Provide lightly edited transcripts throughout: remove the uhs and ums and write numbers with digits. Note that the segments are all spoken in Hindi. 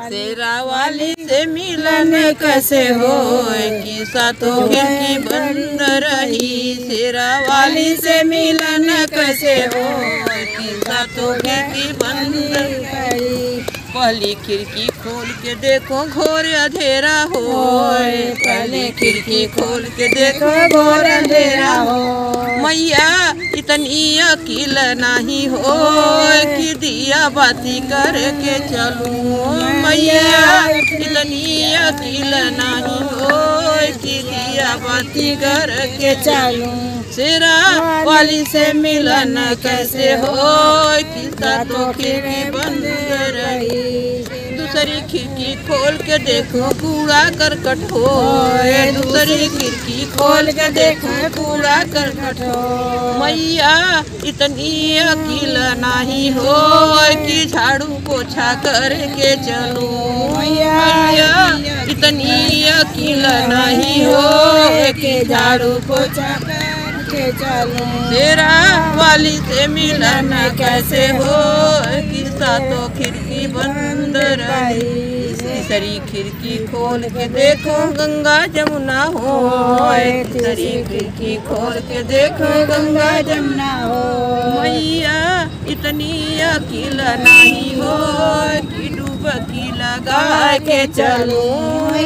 शेरा वाली से मिलन कैसे हो कि सातों खिड़की बंद रही। शेरा वाली से मिलन कैसे हो कि सातों खिड़की बंद रही। पहली खिड़की खोल के देखो घोर अंधेरा हो। पहली खिड़की खोल के देखो घोर अंधेरा हो। मैया इतनी अकील नहीं हो कि दिया बाती करके चलूं। मैया इतनी अकील नहीं हो कि दिया बाती करके चलूं। शेरा वाली से मिलन कैसे हो कि सातों खिड़की बंद रही। दूसरी खिड़की खोल के देखो कूड़ा करकट हो। दूसरी खिड़की खोल के देखो कूड़ा करकट हो। मैया इतनी अकील नहीं हो कि झाड़ू पोछा करके चलूं। मैया इतनी अकील नहीं हो कि झाड़ू पोछा करके चलूं। शेरा वाली से मिलन कैसे हो कि सातों खिड़की बंद रही। तीसरी खिड़की खोल के देखो गंगा जमुना हो। तीसरी खिड़की खोल के देखो गंगा जमुना हो। मैया इतनी अकील नहीं हो कि डुबकी लगा के चलूं।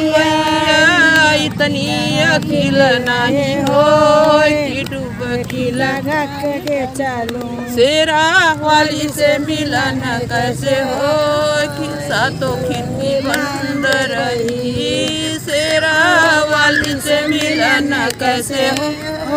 मैया इतनी अकील नहीं हो कि डुबकी लगा के चलूं। शेरा वाली से मिलन कैसे हो कि सातों खिड़की बंद रही। शेरा वाली से मिलन कैसे हो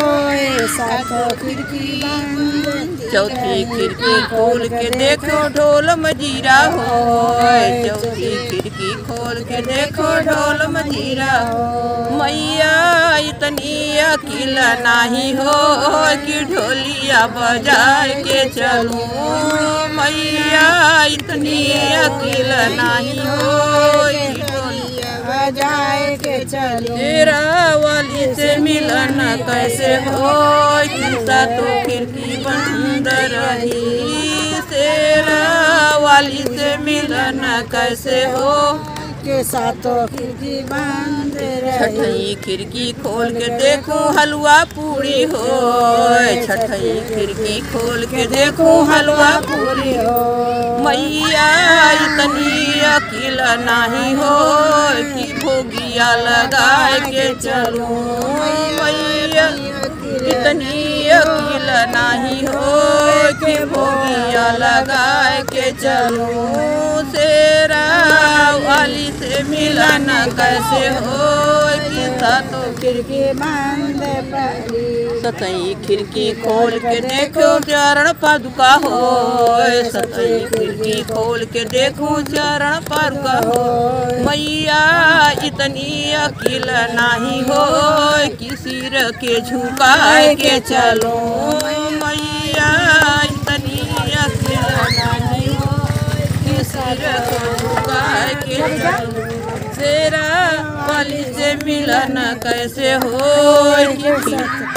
सातों खिड़की बंद। चौथी खिड़की खोल के देखो ढोल मजीरा हो। चौथी खिड़की खोल के देखो ढोल मजीरा हो। मैया इतनी अकील नहीं हो कि ढोलिया बजा के चलूं। मैया इतनी अकील नहीं हो कि ढोलिया बजा के चलूं। शेरा वाली से मिलन कैसे हो कि सातों खिड़की बंद रही। शेरा वाली से मिलन कैसे हो के सातों खिड़की बंद रही। छठी खिड़की खोल के देखो हलवा पूरी हो। छठी खिड़की खोल के देखो हलवा पूरी हो। मैया इतनी अकील नहीं हो कि भोगिया लगा के चलूं। मैया इतनी अकील नहीं हो कि भोगिया लगा के चलूं। शेरा वाली से मिलन कैसे हो कि सातों खिड़की बंद पड़ी। सतई खिड़की खोल के देखो चरण पादुका हो। सतई खिड़की खोल के देखो चरण पादुका हो। मैया इतनी अकील नहीं हो कि सिर के झुका के चलूं। मैया इतनी अकील नहीं हो कि सिर को झुका के चलूं। शेरा वाली से मिलन कैसे हो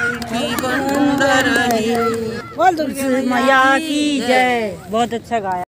कि बंद रही। बोल तुलसी मैया की जय। बहुत अच्छा गाया।